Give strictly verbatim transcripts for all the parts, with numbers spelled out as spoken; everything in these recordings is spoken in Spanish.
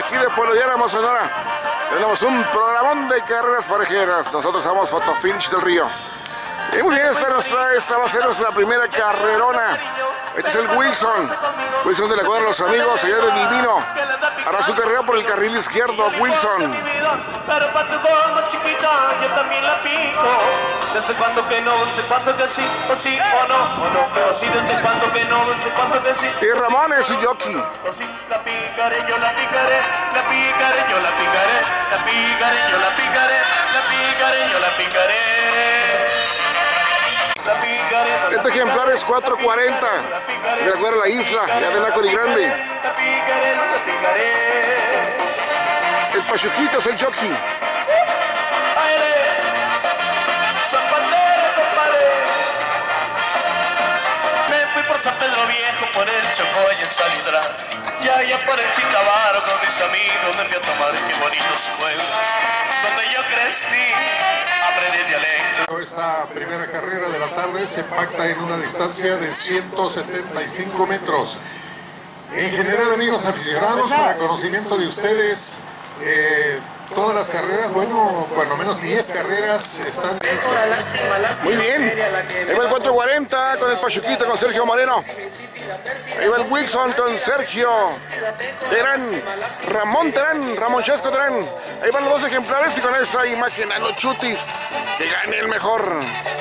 aquí de Pueblo de Álamo, Sonora. Tenemos un programón de carreras parejeras. Nosotros somos Fotofinish del Río. Y muy bien, esta, nuestra, esta va a ser nuestra primera carrerona. Este es el Wilson. Wilson de la cuadra Los Amigos, allá de Divino. Hará su carrera por el carril izquierdo, Wilson. Pero para tu goma chiquita yo también la pico. Desde cuando que no, desde cuando que sí, o sí o no, o no. Pero sí, desde cuando que no, desde cuando que sí. Y Ramón es su jockey. O sí, la picaré, yo la picaré, la picaré, yo la picaré, la picaré, yo la picaré, la picaré, yo la picaré. Este ejemplar es cuatro cuarenta. De acuerdo a la isla, ya de Nácori Grande. El Pachuquito es el jockey. Me fui por San Pedro Viejo, por el Chocó y el Salidra. Ya, ya por el Cintavaro con mis amigos me fui a tomar qué bonito su pueblo, donde yo crecí, aprendí dialecto. Esta primera carrera de la tarde se pacta en una distancia de ciento setenta y cinco metros. En general, amigos aficionados, para conocimiento de ustedes, eh, todas las carreras, bueno, por lo menos diez carreras están... Muy bien, ahí va el cuatro cuarenta con el Pachuquito, con Sergio Moreno. Ahí va el Wilson con Sergio Terán, Ramón Terán, Ramón Chesco Terán. Ahí van los dos ejemplares y con esa imagen a los chutis, que gane el mejor.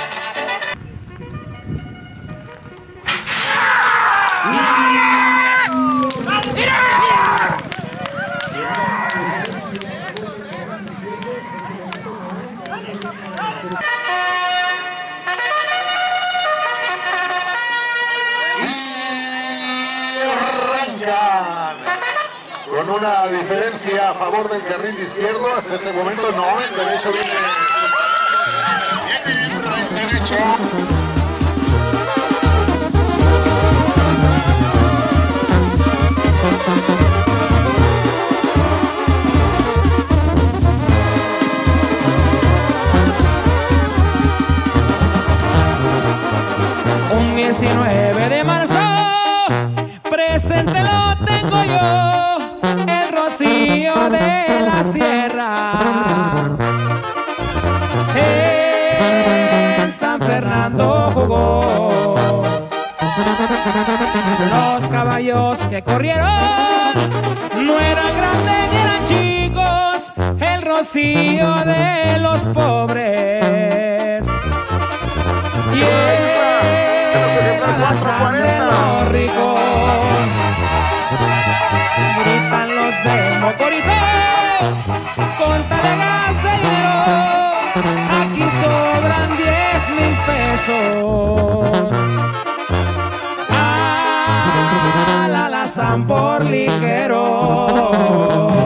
Con una diferencia a favor del carril izquierdo, hasta este momento no, el derecho viene, viene el derecho. Un diecinueve de marzo, presente lo tengo yo, el Rocío de la Sierra. En San Fernando jugó. Los caballos que corrieron no eran grandes ni eran chicos, el Rocío de los pobres. Y la sangre de los ricos, gritan los de Mocorito, con talegas de dinero, aquí sobran diez mil pesos. Al alazán por ligero.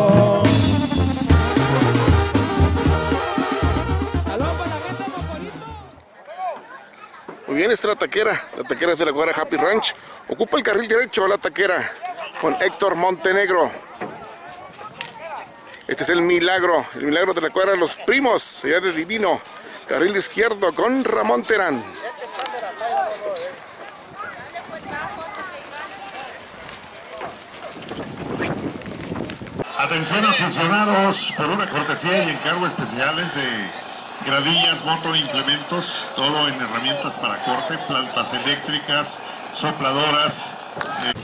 Muy bien, esta es la taquera, la taquera es de la cuadra Happy Ranch. Ocupa el carril derecho la taquera con Héctor Montenegro. Este es el Milagro, el Milagro de la cuadra Los Primos, allá de Divino. Carril izquierdo con Ramón Terán. Atención aficionados, por una cortesía y encargo especiales de gradillas, moto, implementos, todo en herramientas para corte, plantas eléctricas, sopladoras. Eh.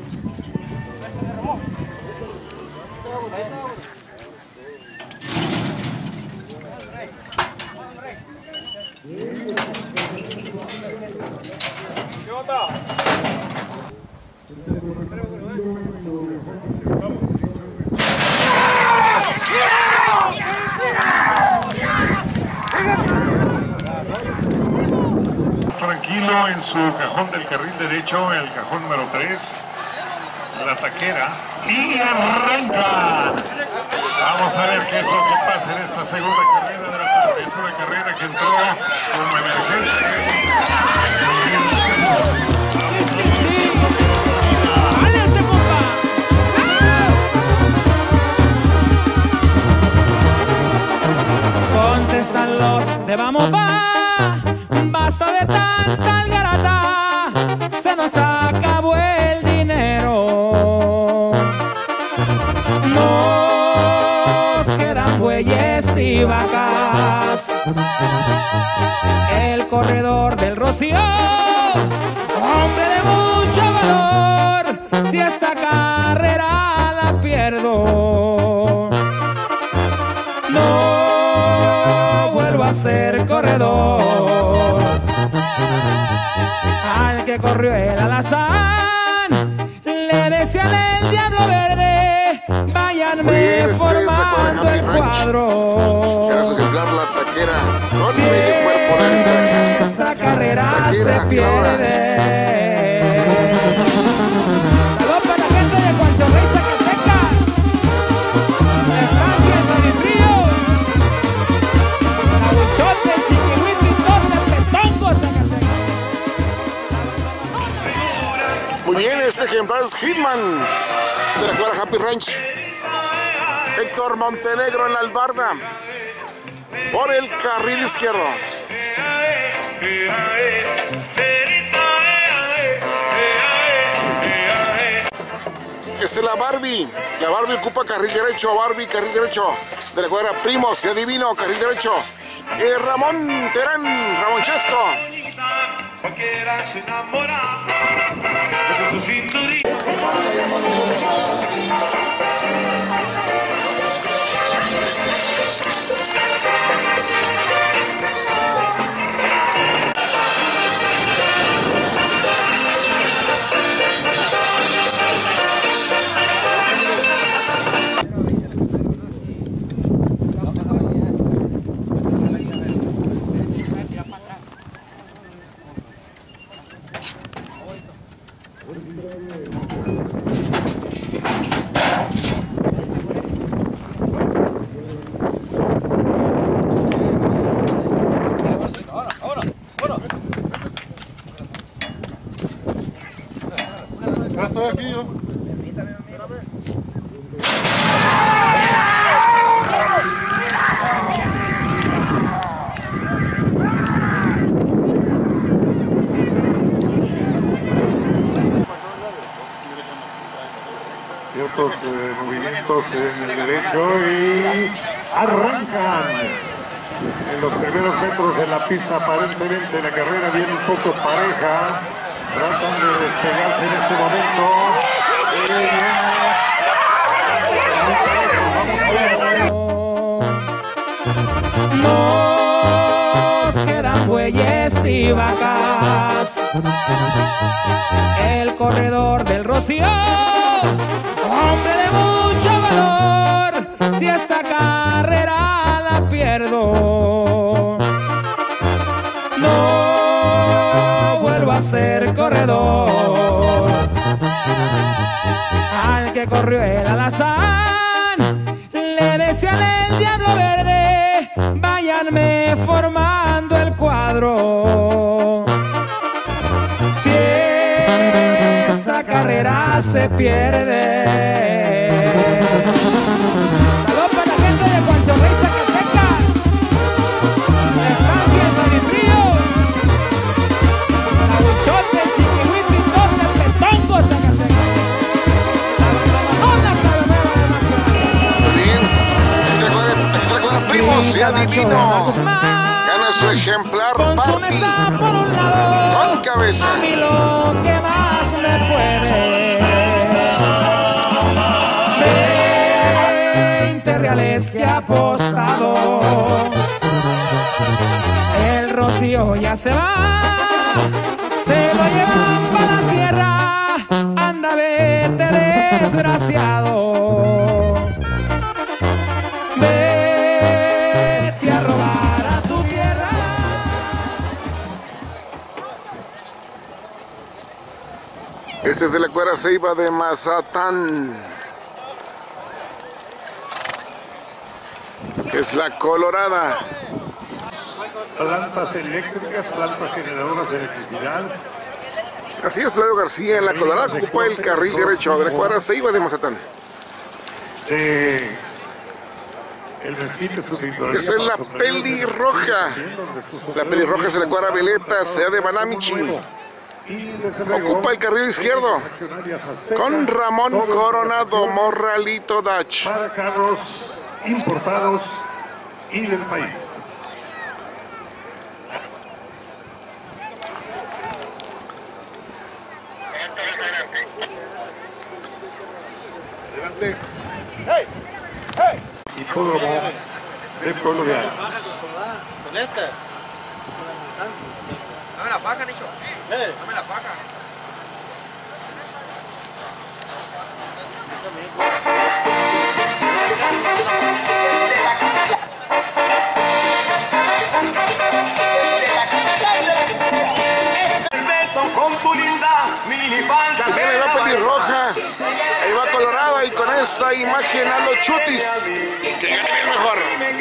Tranquilo en su cajón del carril derecho, el cajón número tres, la taquera, y arranca. Vamos a ver qué es lo que pasa en esta segunda carrera de la tarde. Es una carrera que entró como emergente. Contestan los de vamos pa, basta de tanta algarata, se nos acabó el dinero. No El corredor del Rocío, hombre de mucho valor, si esta carrera la pierdo, no vuelvo a ser corredor. Al que corrió el alazán, le decían el diablo verde, váyanme formando el cuadro. Gracias ejemplar la taquera con medio cuerpo de ventaja. Esta carrera Taquera, se pierde. Saludos para la gente de Juancho Rey, Zacatecas. Estancia en San Río. La Buchote, Chiquihuiti, Torres, Petongo, Zacatecas. Muy bien, este ejemplar es Hitman de la cuadra Happy Ranch. Héctor Montenegro en la albarda por el carril izquierdo. Esta es la Barbie. La Barbie ocupa carril derecho. Barbie, carril derecho de la cuadra Primos, sea Divino, carril derecho. Eh, Ramón Terán, Ramón Chesco. Cualquiera se enamora de su cinturita. Estoy aquí yo. Ciertos eh, movimientos en el derecho y arrancan en los primeros metros de la pista. Aparentemente la carrera viene un poco pareja. Tratan de despegarse en este momento. Nos quedan bueyes y vacas. El corredor del Rocío, hombre de mucho valor, si esta carrera la pierdo, no vuelvo a ser corredor. Al que corrió el alazán, le decían el diablo verde, váyanme formando el cuadro. Si esta carrera se pierde. Saludos para la gente de Juancho Rey, Zacatecas. Estancia en San Río. La Buchote, Chiquihuiti, Torres, Petongo, Zacatecas. Muy bien. Este cuadra, este cuadra Primos, sea Divino. Gana su ejemplar Con su Barbie. mesa por un lado, Con cabeza. a mí lo que más me puede. veinte reales que ha apostado. El Rocío ya se va, se lo llevan para la sierra. Anda, vete, desgraciado. Vete a robar a tu tierra. Este es de la cuadra Ceiba de Mazatán. Es la Colorada. Plantas eléctricas, plantas generadoras de electricidad. Así es, Flavio García en la Colorada ocupa el carril derecho de la cuadra Ceiba de Mazatán. Eh, el mezquite subindoría. Esa es la pelirroja. La pelirroja es de la cuadra Veleta, sea de Banamichi. Ocupa el carril izquierdo con Ramón Coronado, Morralito Dach. Para carros importados y del país. Este. Hipódromo de Pueblo Real. Con este. Dame la faja, Nicho. Eh. Dame la faja. Con tu linda minifalda. También ahí va pelirroja, ahí va colorada y con esta imagen a los chutis. Que gane el mejor.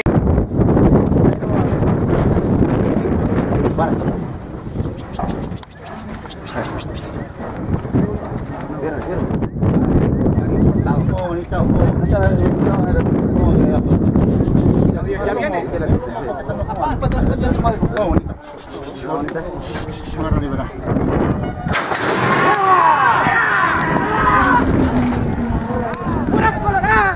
Ya viene. ¡Pura colorada!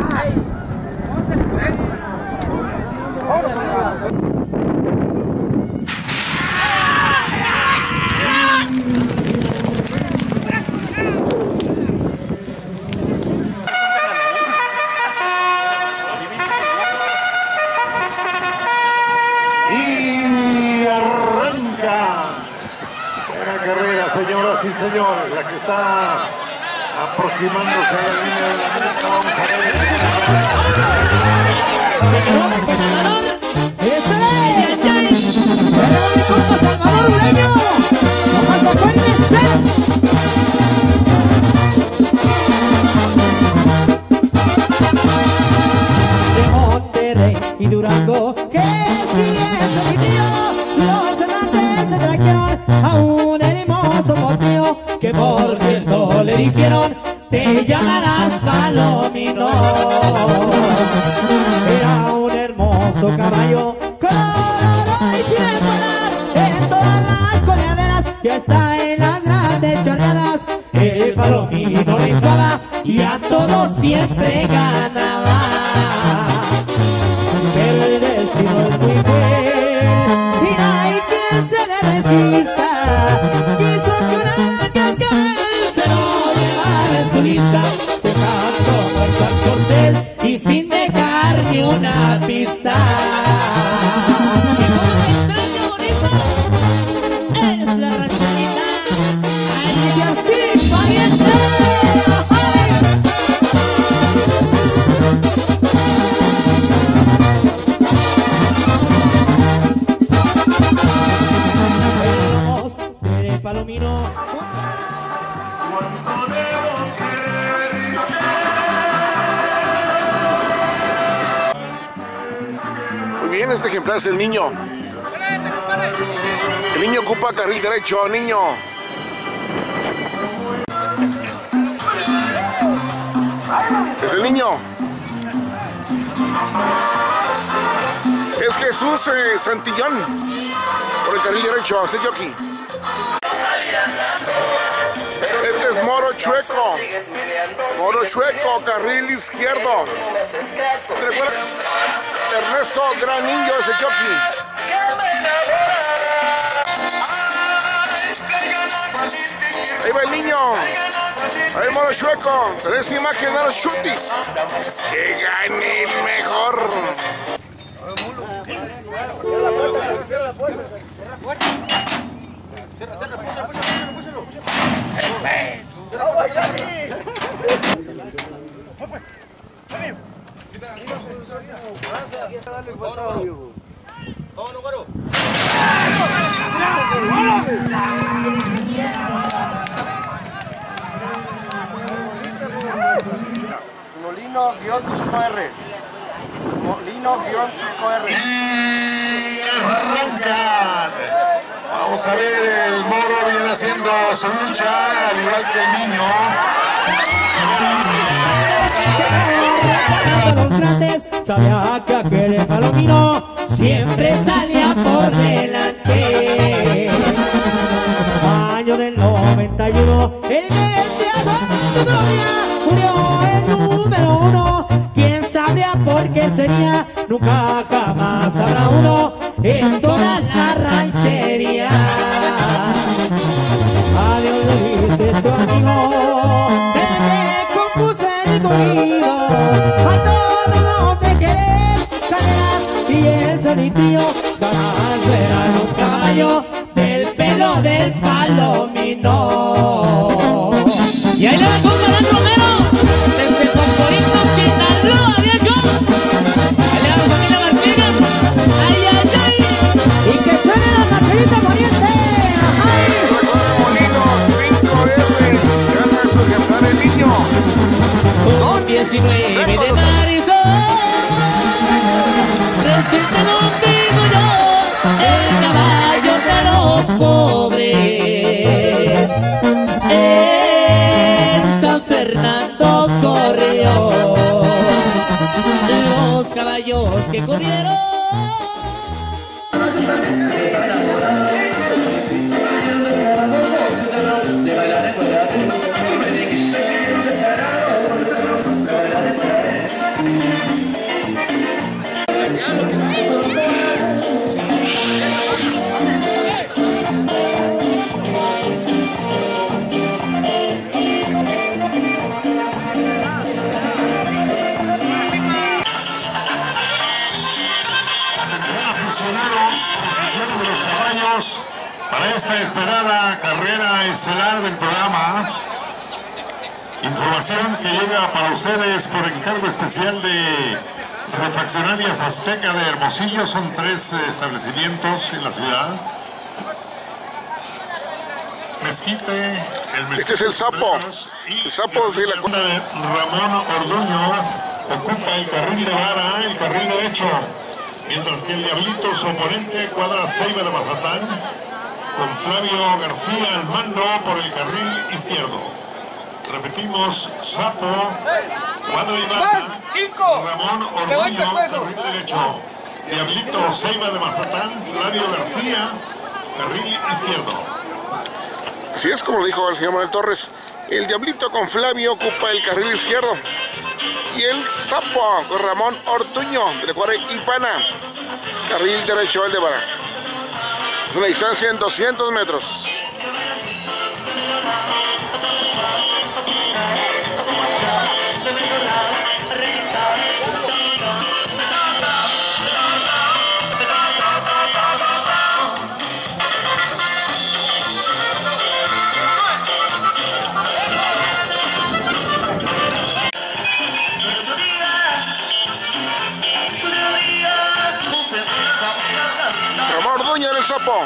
Y arranca. Buena carrera, señoras y señores, la que está aproximándose a la línea de la meta. Vamos a ver. ¡Ese es! ¡El compa Salvador Ureño! ¡Nomás acuérdense! De Monterrey y Durango, que siempre mi tío, los Hernández se trajeron a un hermoso potrillo, que por cierto le dijeron, te llamarás Palomino. Era un hermoso caballo, colorado y quiere volar en todas las coleaderas, y está en las grandes charreadas. El Palomino rifaba y a todos siempre ganaba. Pero el destino es muy cruel y no hay quien se le resista. Quiso que una cascabel se lo llevara en su lista, dejando muerto al corcel y sin dejar ni una pista. ¡Qué bonito! Es la rancherita. ¡Ay, y así, pariente! De Palomino. Muy bien, este ejemplar es el niño. El niño ocupa carril derecho, niño. Es el niño. Es Jesús eh, Santillón. Por el carril derecho, ese jockey. Este es Moro Chueco. Moro Chueco, carril izquierdo. Recuerda, Ernesto Granillo, ese jockey. Ahí va el niño. Ahí Moro Chueco. Tenés imagen de los chutis. Que gane el mejor. Molino cinco R. Molino cinco R. Y arrancan. Vamos a ver, el Moro viene haciendo su lucha, al igual que el niño. Los grandes, sabía que aquel Palomino siempre salía por delante. Año del noventa y uno, el mes de agosto murió el número uno. ¿Quién sabría por qué sería? Nunca jamás habrá uno en todas las rancherías. Adiós le dice su amigo, el que compuso el corrido. caballo del pelo del palomino. Y ahí le va con Galán Romero, desde Pomporito, Sinaloa, viejo. Ahí le va con familia Martínez, ay, ay, ay. Y que suene la cacerita poniente. cinco R, gana su ejemplar el niño. Con diecinueve de Marisol, reciente lo digo yo, el caballo de los pobres. En San Fernando corrió, los caballos que corrieron. Para esta esperada carrera estelar del programa, información que llega para ustedes por encargo especial de Refaccionarias Azteca de Hermosillo. Son tres establecimientos en la ciudad. Mezquite, el Mezquite. Este es el Sapo. El Sapo de la segunda de Ramón Orduño ocupa el carril de vara, el carril derecho. Mientras que el Diablito, su oponente, cuadra Ceiba de Mazatán, con Flavio García al mando por el carril izquierdo. Repetimos, Sapo, cuadra y baja, Ramón Orduño, carril derecho. Diablito, Ceiba de Mazatán, Flavio García, carril izquierdo. Así es como lo dijo el señor Manuel Torres. El Diablito con Flavio ocupa el carril izquierdo. Y el Sapo con Ramón Ortuño de la cuadra Ipana, carril derecho al de vara. Es una distancia en doscientos metros. Ramón Orduño en el Sapo.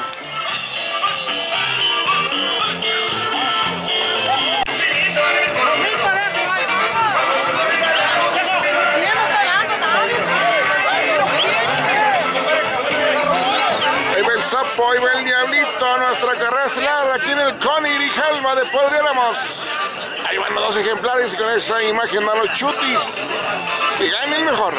Ahí va el Sapo, ahí va el Diablito, nuestra carrera estelar aquí en el Connie Grijalva de Puebla de Ramos. Ahí van los dos ejemplares y con esa imagen a los chutis que ganen mejor.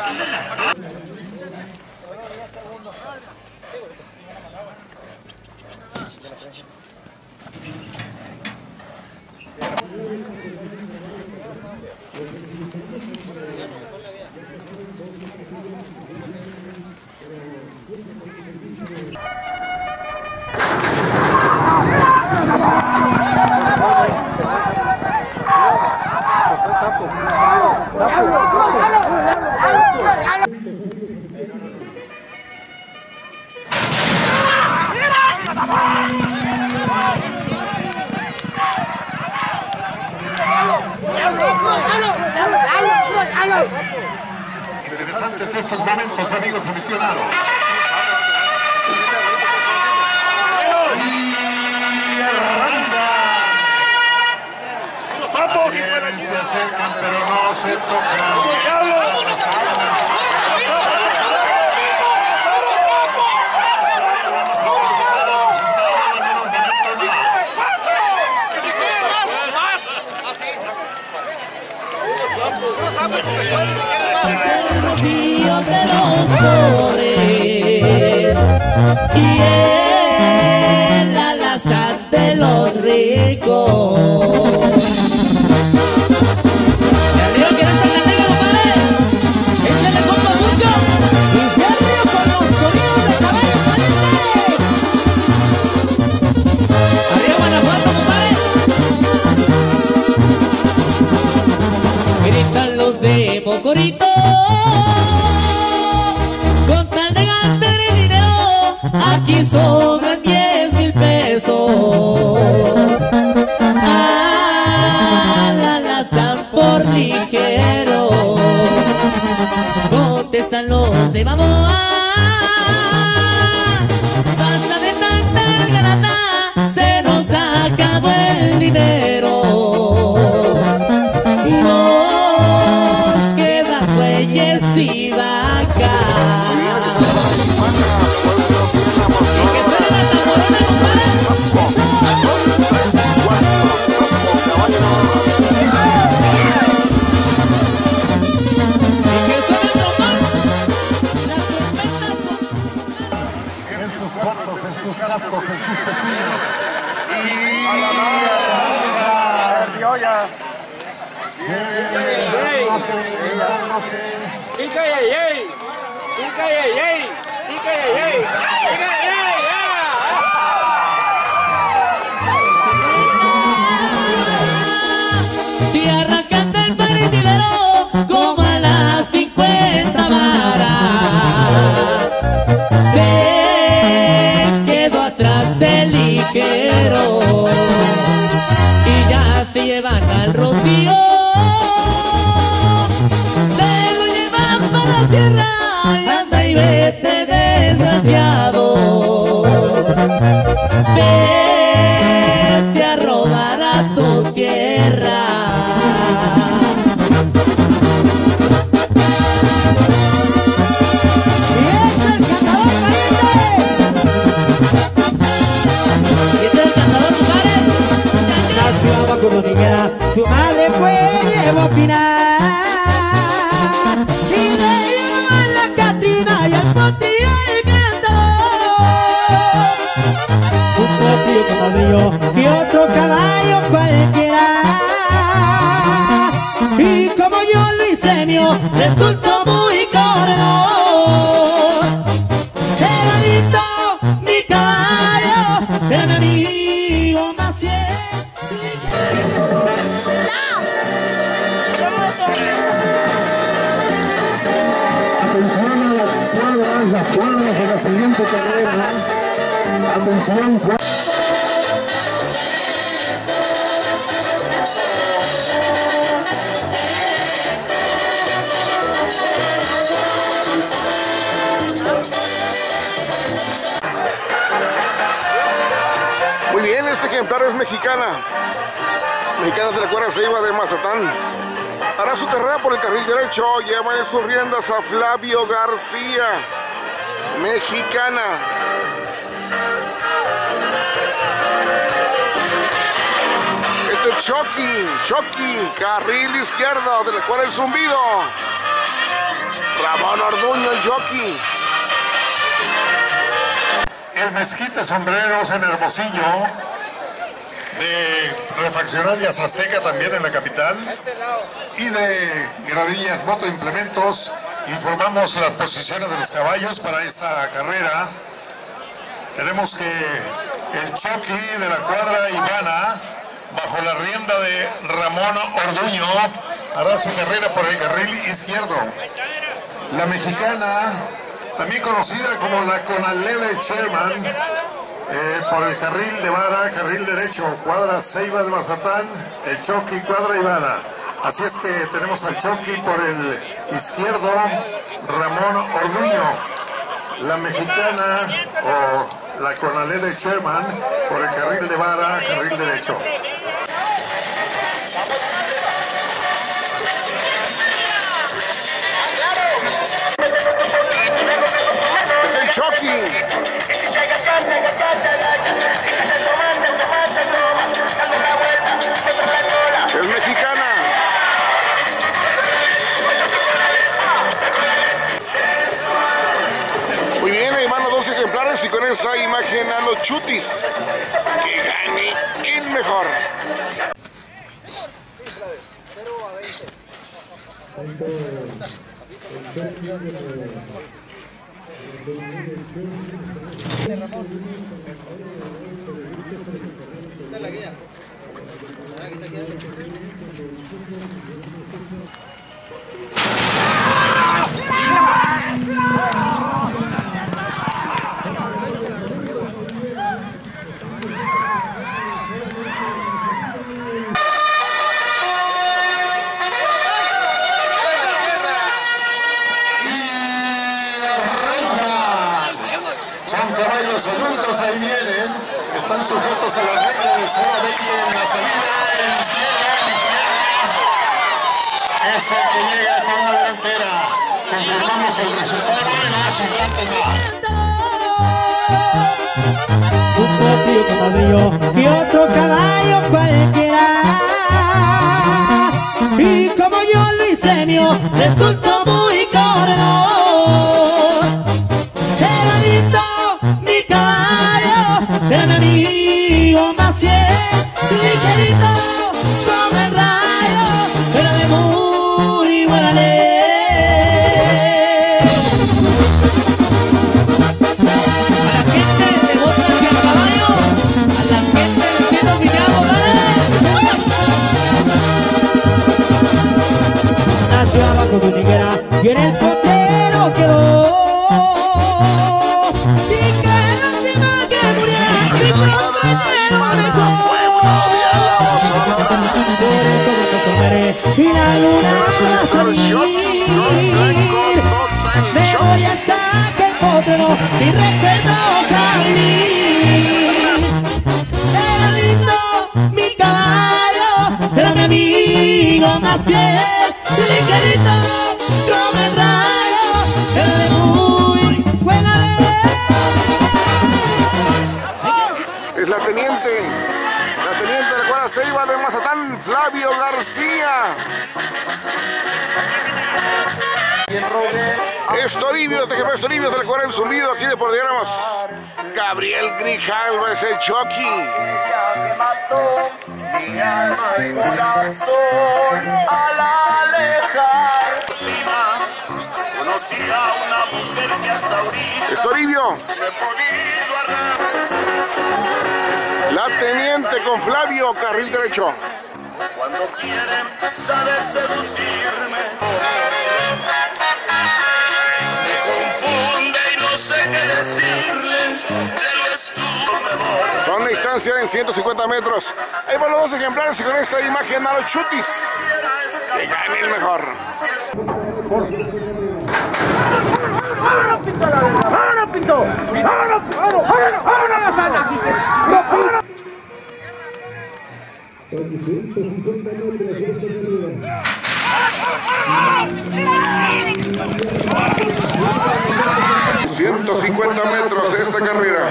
Interesantes estos momentos, amigos aficionados. Y arranca. Bien, se acercan, pero no se tocan. El rocío de los pobres y el alazán de los ricos. De arriba que no está la compadre, échale compa mucho. Y de arriba con los corridos de caballos valientes. Arriba Guanajuato, compadre. Gritan los de Mocorito. Con tal de gastar el dinero, aquí soy. sobran diez mil pesos. Ah, la lanzan por ligero. Contestan los de Baboa. Basta de tanta algarata, se nos acabó el dinero. Nos quedan bueyes y vacas. Y que suene la tamborona, compadre. Y que suene el trombón. Las trompetas. Estos cortos, estos capos, estos pequeños. Y Chica yey yey, chica yey yey, chica yey yey, chica yey yey. Si arrancan del partidero como a las cincuenta varas, se quedó atrás el ligero y ya se llevan al Rocío. Se lo llevan para la sierra y anda y vete desgraciado. Vete a robar a tu tierra. Y es el cantador caliente. Y es el cantador, compadre. Nació abajo con Niguera, su madre fue Evo Pinar. Y le llaman la Catrina y al Potillo el cantador. Un potillo con ladrillo y otro caballo cualquiera. Y como yo lo hice mío, resultó muy corredor. Gerardito, mi caballo, era mi amigo más fiel. atención a las cuadras, las cuadras de la siguiente carrera. Atención, cuadras. Muy bien, este ejemplar es mexicana. Mexicana de la cuadra Ceiba de Mazatán. Hará su carrera por el carril derecho. Lleva en sus riendas a Flavio García. Mexicana. Este es Chucky. Chucky. Carril izquierdo de la cuadra El Zumbido. Ramón Orduño, el jockey. El Mezquite Sombreros en Hermosillo, de Refaccionarias Azteca también en la capital, y de Gradillas Moto Implementos. Informamos las posiciones de los caballos para esta carrera. Tenemos que el Chucky de la cuadra Ivana, bajo la rienda de Ramón Orduño, hará su carrera por el carril izquierdo. La mexicana, también conocida como la Conalele Sherman, eh, por el carril de vara, carril derecho, cuadra Ceiba de Mazatán, el Chucky, cuadra Ivana. Así es que tenemos al Chucky por el izquierdo, Ramón Orduño. La mexicana o la Conalele Sherman por el carril de vara, carril derecho. Es el Chucky. Es mexicana. Muy bien, ahí van los dos ejemplares y con esa imagen a los chutis. Que gane el mejor. Los adultos ahí vienen, están sujetos a la regla de cero a veinte en la salida, en la izquierda, en la izquierda. Es el que llega con la delantera. Confirmamos el resultado en unos instantes más. Un potrillo caballo y otro caballo cualquiera. Y como yo lo hice mío, resultó muy corredor. Era lindo mi caballo, era mi amigo más fiel, ligerito como el rayo, era de muy buena ley. Abajo de una higuera y en el potero quedó sin que lástima que muriera mi compañero mejor. Por eso me tomaré y la luna va a salir. Me voy hasta que el potero y recuerdo salir. Era lindo mi caballo, era mi amigo más fiel, ligerito como el rayo, era de muy buena ley. Es la teniente, la teniente de la cuadra Ceiba de Mazatán, Flavio García. Es Toribio, te quemas Toribio de la cuadra El Zumbido, aquí de por Diéramos. Gabriel Grijalva es el Chucky. Mi alma y corazón al alejar conocí a una mujer que hasta ahorita Es Toribio. no he podido arrancar. La teniente con Flavio, carril derecho. Cuando quieren saber seducirme me confunde y no sé qué decirle, pero es tu mejor. Son de distancia en ciento cincuenta metros. Ahí van los dos ejemplares y con esta imagen a los chutis. Que gane el mejor. ¡Vámonos, Pinto! ¡Vámonos, Pinto! ¡Vámonos, vámonos, vámonos, vámonos a la sala! ciento cincuenta metros esta carrera.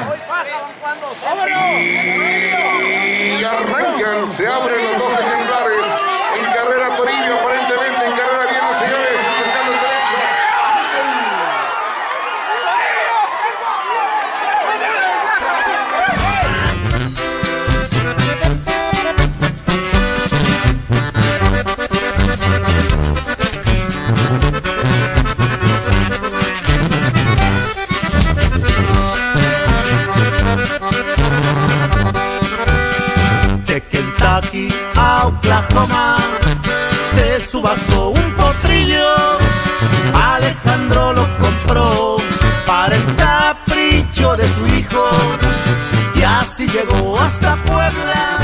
Y arrancan, se abren los dos ejemplares. En carrera Toribio, aparentemente en carrera bien, los señores, buscando el derecho. A Oklahoma te subastó un potrillo, Alejandro lo compró para el capricho de su hijo y así llegó hasta Puebla.